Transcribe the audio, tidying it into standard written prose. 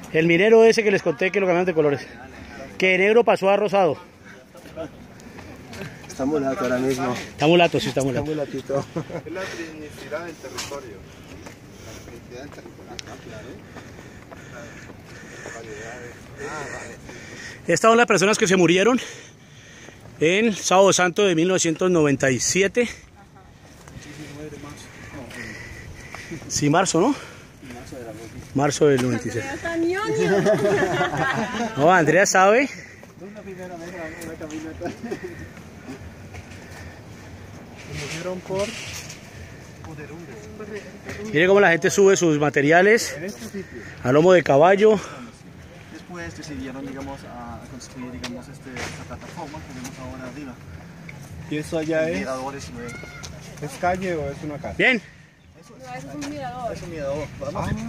El minero ese que les conté que lo cambiaron de colores. Que de negro pasó a rosado. Está mulato ahora mismo. Está mulato, sí, está mulato. Está mulatito. Es la trinidad del territorio. La trinidad del territorio. Estas son las personas que se murieron en Sábado Santo de 1997. Sí, marzo, ¿no? Marzo del 96. No, Andrea sabe. Mire cómo la gente sube sus materiales a lomo de caballo. Después decidieron, digamos, a construir, digamos, esta plataforma que vemos ahora arriba. ¿Y eso allá es? Miradores y luego. ¿Es calle o es una casa? Bien. No, eso es un mirador. Es un mirador. Vamos.